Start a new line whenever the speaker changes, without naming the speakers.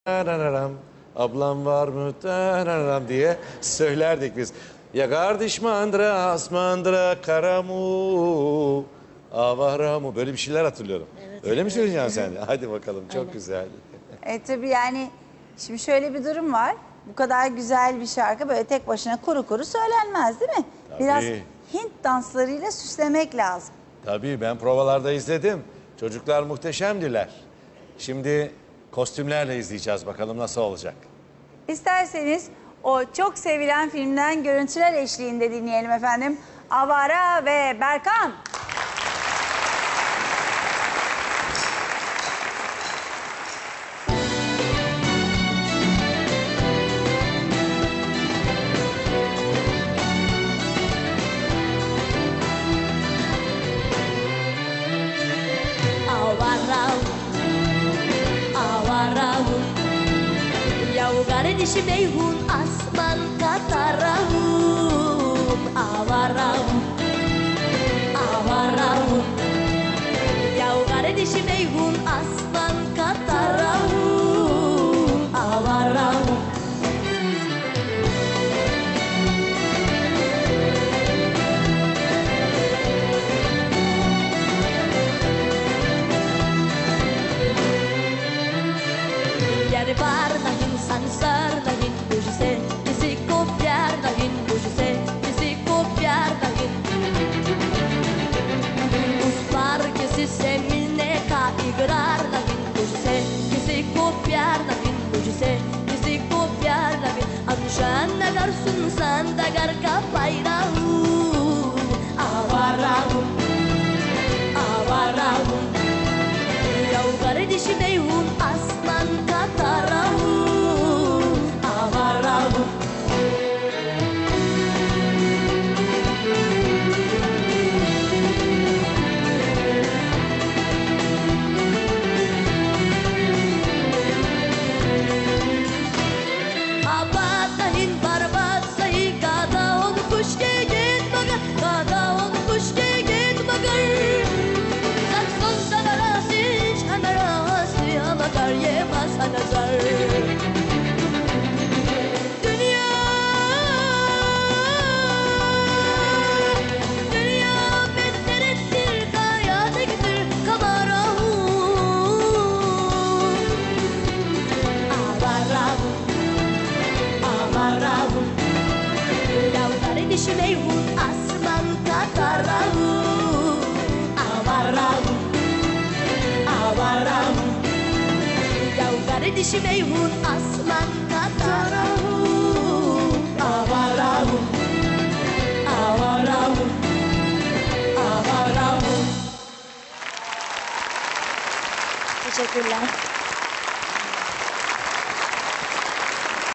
Tarararam, ablam var mı tarararam diye söylerdik biz. Ya kardeş mandıra, asmandıra, karamu, avaramu, böyle bir şeyler hatırlıyorum.
Evet,
Öyle mi
evet.
söyleyeceksin sen? Hadi bakalım, çok
Aynen.
güzel.
Tabii yani şimdi şöyle bir durum var. Bu kadar güzel bir şarkı böyle tek başına kuru kuru söylenmez değil mi?
Tabii.
Biraz Hint danslarıyla süslemek lazım.
Tabii ben provalarda izledim. Çocuklar muhteşemdiler. Şimdi kostümlerle izleyeceğiz, bakalım nasıl olacak.
İsterseniz o çok sevilen filmden görüntüler eşliğinde dinleyelim efendim. Avara ve Berkan.
Kardeşim Eyhun asman katarahum avarahum avarahum yahu kardeşim Eyhun asman katarahum avarahum yani var nahin sansar nahin mujhse kisi ko pyar nahin mujhse kisi ko pyar nahin उस पार किसी से मिलने का इकरार नहीं मुझसे किसी को प्यार नहीं मुझसे किसी को प्यार नहीं अनशान नगर सुनसान दगर का पायरा हूँ आवारा हूँ याव kardeşim Eyhun asman katara hूँ आवारा हूँ आबाद नहीं बर्बाद सही गादा olmuş gegen मगर गादा olmuş gegen मगर Nasıl sana rasiş anarası amakar yemez anazar Dünya meskerettir kayatıktır kabarahum avarahum yav kardeşim Eyhun asman katarahum avarahum yav kardeşim Eyhun asman katarahum avarahum
Teşekkürler.